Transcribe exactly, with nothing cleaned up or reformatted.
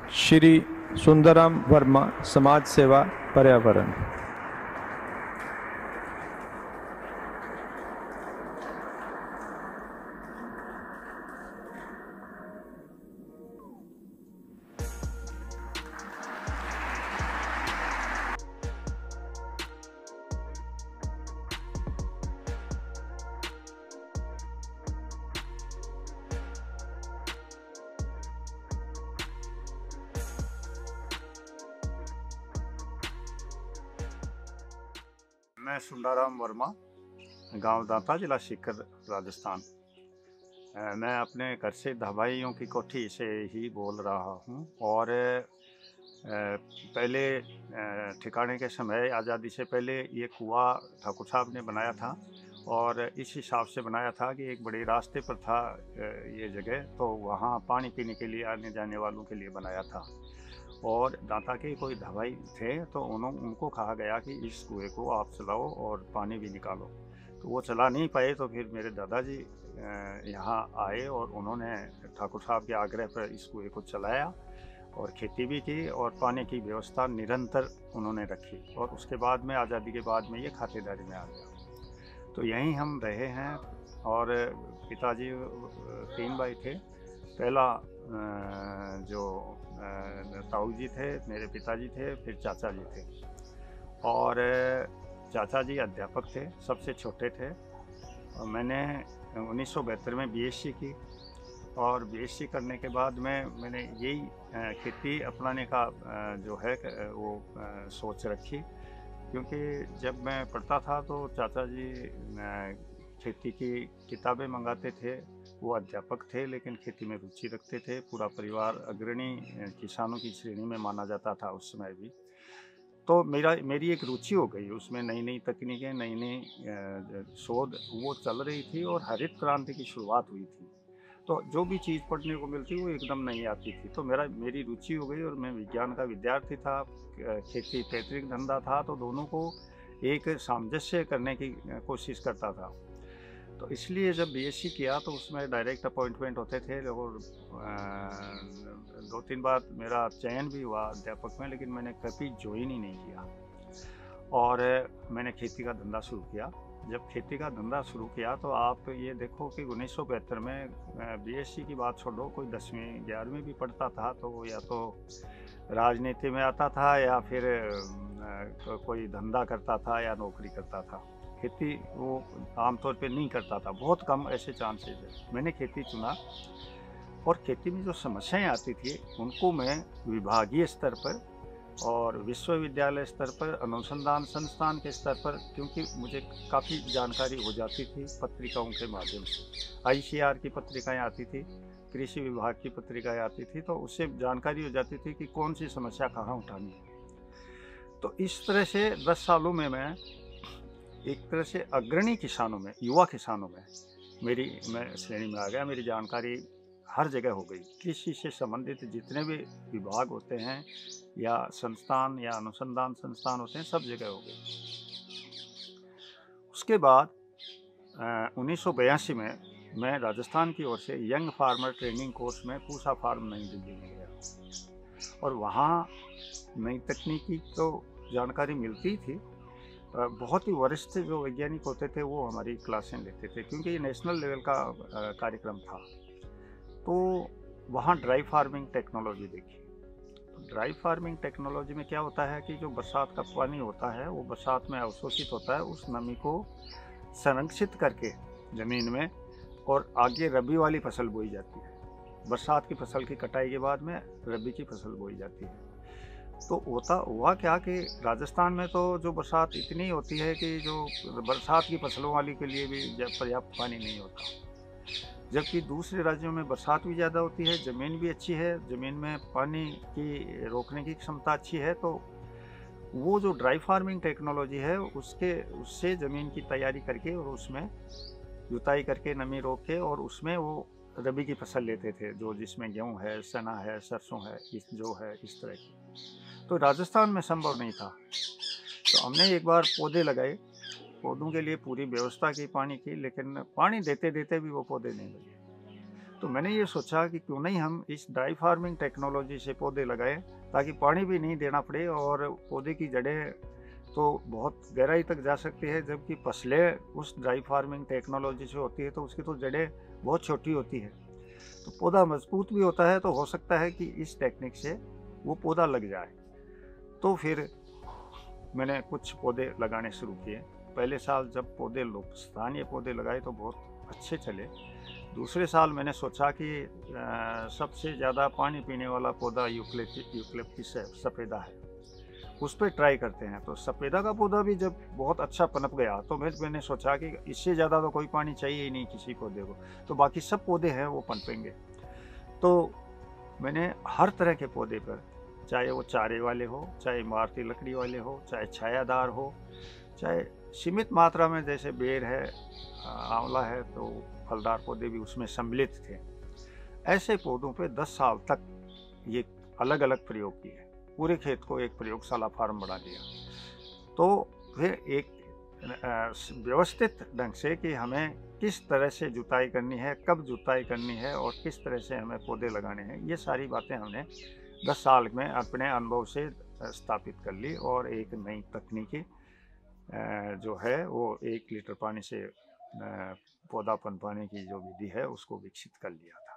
श्री सुंदरम वर्मा, समाज सेवा पर्यावरण। मैं सुंदरम वर्मा, गांव दांता, जिला सीकर, राजस्थान। मैं अपने घर से दवाइयों की कोठी से ही बोल रहा हूं और पहले ठिकाने के समय आज़ादी से पहले ये कुआं ठाकुर साहब ने बनाया था और इस हिसाब से बनाया था कि एक बड़े रास्ते पर था ये जगह, तो वहाँ पानी पीने के लिए आने जाने वालों के लिए बनाया था। और दांता के कोई दवाई थे तो उन्होंने उनको कहा गया कि इस कुएं को आप चलाओ और पानी भी निकालो। तो वो चला नहीं पाए, तो फिर मेरे दादाजी यहाँ आए और उन्होंने ठाकुर साहब के आग्रह पर इस कुएं को चलाया और खेती भी की और पानी की व्यवस्था निरंतर उन्होंने रखी। और उसके बाद में आज़ादी के बाद में ये खातेदारी में आ गया। तो यहीं हम रहे हैं। और पिताजी तीन भाई थे। पहला जो ताऊ जी थे, मेरे पिताजी थे, फिर चाचा जी थे। और चाचा जी अध्यापक थे, सबसे छोटे थे। और मैंने उन्नीस सौ बहत्तर में बीएससी की और बीएससी करने के बाद में मैंने यही खेती अपनाने का जो है वो सोच रखी, क्योंकि जब मैं पढ़ता था तो चाचा जी खेती की किताबें मंगाते थे। वो अध्यापक थे लेकिन खेती में रुचि रखते थे। पूरा परिवार अग्रणी किसानों की श्रेणी में माना जाता था उस समय भी। तो मेरा मेरी एक रुचि हो गई उसमें। नई नई तकनीकें, नई नई शोध वो चल रही थी और हरित क्रांति की शुरुआत हुई थी। तो जो भी चीज़ पढ़ने को मिलती वो एकदम नहीं आती थी। तो मेरा मेरी रुचि हो गई और मैं विज्ञान का विद्यार्थी था, खेती पैतृक धंधा था, तो दोनों को एक सामंजस्य करने की कोशिश करता था। तो इसलिए जब बीएससी किया तो उसमें डायरेक्ट अपॉइंटमेंट होते थे और दो तीन बार मेरा चयन भी हुआ अध्यापक में, लेकिन मैंने कभी ज्वाइन ही नहीं किया और मैंने खेती का धंधा शुरू किया। जब खेती का धंधा शुरू किया तो आप ये देखो कि उन्नीस सौ बहत्तर में बीएससी की बात छोड़ो, कोई दसवीं ग्यारहवीं भी पढ़ता था तो वो या तो राजनीति में आता था या फिर कोई धंधा करता था या नौकरी करता था। खेती वो आमतौर पे नहीं करता था, बहुत कम ऐसे चांसेस है। मैंने खेती चुना और खेती में जो समस्याएं आती थी उनको मैं विभागीय स्तर पर और विश्वविद्यालय स्तर पर, अनुसंधान संस्थान के स्तर पर, क्योंकि मुझे काफ़ी जानकारी हो जाती थी पत्रिकाओं के माध्यम से। आईसीआर की पत्रिकाएं आती थी, कृषि विभाग की पत्रिकाएं आती थी, तो उससे जानकारी हो जाती थी कि कौन सी समस्या कहाँ उठानी है। तो इस तरह से दस सालों में मैं एक तरह से अग्रणी किसानों में, युवा किसानों में मेरी मैं श्रेणी में आ गया। मेरी जानकारी हर जगह हो गई। कृषि से संबंधित जितने भी विभाग होते हैं या संस्थान या अनुसंधान संस्थान होते हैं, सब जगह हो गई। उसके बाद उन्नीस सौ बयासी में मैं राजस्थान की ओर से यंग फार्मर ट्रेनिंग कोर्स में पूसा फार्म नई दिल्ली में गया और वहाँ नई तकनीकी तो जानकारी मिलती थी। बहुत ही वरिष्ठ जो वैज्ञानिक होते थे वो हमारी क्लासें लेते थे, क्योंकि ये नेशनल लेवल का कार्यक्रम था। तो वहाँ ड्राई फार्मिंग टेक्नोलॉजी देखी। ड्राई फार्मिंग टेक्नोलॉजी में क्या होता है कि जो बरसात का पानी होता है वो बरसात में अवशोषित होता है, उस नमी को संरक्षित करके ज़मीन में, और आगे रबी वाली फसल बोई जाती है। बरसात की फसल की कटाई के बाद में रबी की फसल बोई जाती है। तो होता हुआ क्या कि राजस्थान में तो जो बरसात इतनी होती है कि जो बरसात की फसलों वाली के लिए भी पर्याप्त पानी नहीं होता, जबकि दूसरे राज्यों में बरसात भी ज़्यादा होती है, ज़मीन भी अच्छी है, ज़मीन में पानी की रोकने की क्षमता अच्छी है। तो वो जो ड्राई फार्मिंग टेक्नोलॉजी है उसके उससे ज़मीन की तैयारी करके और उसमें जुताई करके नमी रोक के और उसमें वो रबी की फसल लेते थे, जो जिसमें गेहूँ है, चना है, सरसों है, इस जो है इस तरह की। तो राजस्थान में संभव नहीं था। तो हमने एक बार पौधे लगाए, पौधों के लिए पूरी व्यवस्था की पानी की, लेकिन पानी देते देते भी वो पौधे नहीं लगे। तो मैंने ये सोचा कि क्यों नहीं हम इस ड्राई फार्मिंग टेक्नोलॉजी से पौधे लगाएं, ताकि पानी भी नहीं देना पड़े और पौधे की जड़ें तो बहुत गहराई तक जा सकती है, जबकि फसलें उस ड्राई फार्मिंग टेक्नोलॉजी से होती है तो उसकी तो जड़ें बहुत छोटी होती है, तो पौधा मजबूत भी होता है। तो हो सकता है कि इस टेक्निक से वो पौधा लग जाए। तो फिर मैंने कुछ पौधे लगाने शुरू किए। पहले साल जब पौधे लोग स्थानीय पौधे लगाए तो बहुत अच्छे चले। दूसरे साल मैंने सोचा कि अ, सबसे ज़्यादा पानी पीने वाला पौधा यूकलिप्टस यूकलिप्टस है, सफ़ेदा है, उस पर ट्राई करते हैं। तो सफ़ेदा का पौधा भी जब बहुत अच्छा पनप गया तो मैं मैंने सोचा कि इससे ज़्यादा तो कोई पानी चाहिए ही नहीं किसी पौधे को, तो बाकी सब पौधे हैं वो पनपेंगे। तो मैंने हर तरह के पौधे पर, चाहे वो चारे वाले हो, चाहे इमारती लकड़ी वाले हो, चाहे छायादार हो, चाहे सीमित मात्रा में जैसे बेर है, आंवला है, तो फलदार पौधे भी उसमें सम्मिलित थे। ऐसे पौधों पे दस साल तक ये अलग अलग प्रयोग किए, पूरे खेत को एक प्रयोगशाला फार्म बना दिया। तो फिर एक व्यवस्थित ढंग से कि हमें किस तरह से जुताई करनी है, कब जुताई करनी है और किस तरह से हमें पौधे लगाने हैं, ये सारी बातें हमने दस साल में अपने अनुभव से स्थापित कर ली और एक नई तकनीकी जो है वो एक लीटर पानी से पौधा पनपाने की जो विधि है उसको विकसित कर लिया था।